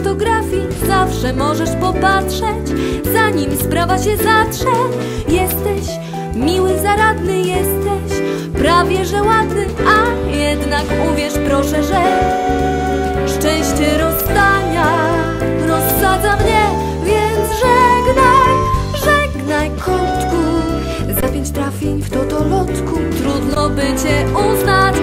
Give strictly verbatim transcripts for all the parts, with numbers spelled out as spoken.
fotografii zawsze możesz popatrzeć, zanim sprawa się zatrze. Jesteś miły, zaradny, jesteś prawie że ładny, a jednak uwierz proszę, że szczęście rozstania rozsadza mnie, więc żegnaj, żegnaj kotku. Za pięć trafień w totolotku trudno by cię uznać,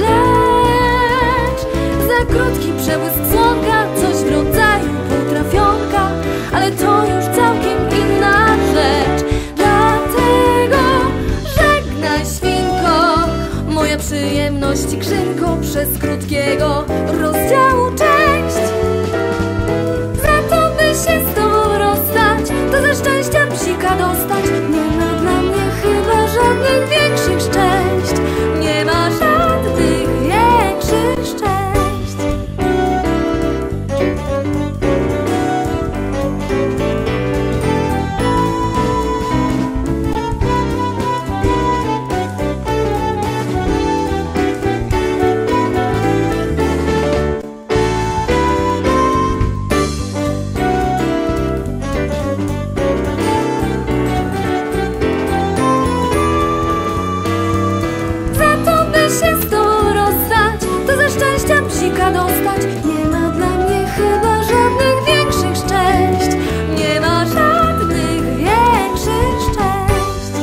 lecz za krótki przebłysk słonka coś w rodzaju półtrafionka, ale to już całkiem inna rzecz. Dlatego żegnaj świnko, moja przyjemność i krzynko, przez krótkiego rozdziału część. Za to by się z tobą rozstać, to ze szczęścia psika dostać. Nie ma dla mnie chyba żadnych większych szczęść, nie ma żadnych większych szczęść. Psika dostać, nie ma dla mnie chyba żadnych większych szczęść, nie ma żadnych większych szczęść.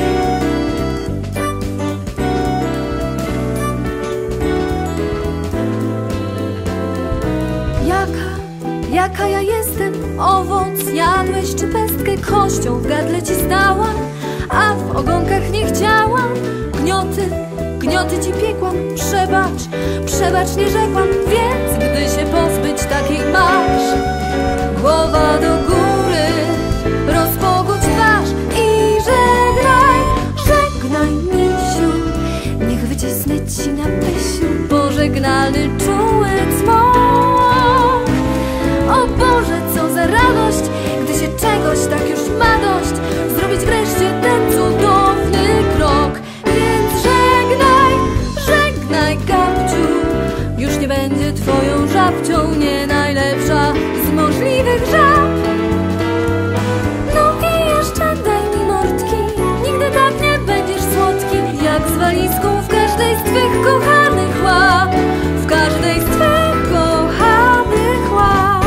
Jaka, jaka ja jestem? Owoc jadłeś czy pestkę kością w gardle ci stała, a w ogonkach nie chciałam. Gnioty, gnioty ci piekłam, przebacz, przebacz nie rzekłam, więc gdy się pozbyć takiej masz, głowa do góry, rozpogódź twarz i żegnaj, żegnaj misiu, niech wycisnę ci na pysiu pożegnalny czuły cmok. O Boże, co za radość, gdy się czegoś tak już ma dość, zrobić wreszcie ten cudowny krok. Gabciu, już nie będzie twoją żabcią, nie najlepsza z możliwych żab. No i jeszcze daj mi mordki, nigdy tak nie będziesz słodki, jak z walizką w każdej z twych kochanych łap, w każdej z twych kochanych łap.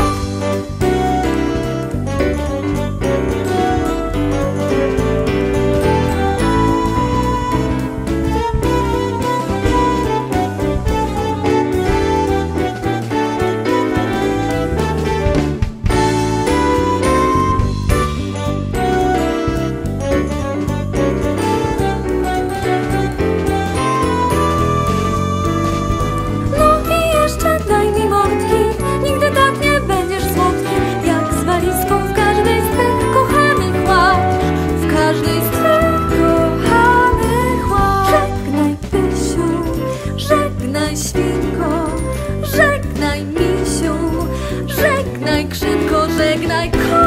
Żegnaj świnko, żegnaj misiu, żegnaj krzynko, żegnaj ko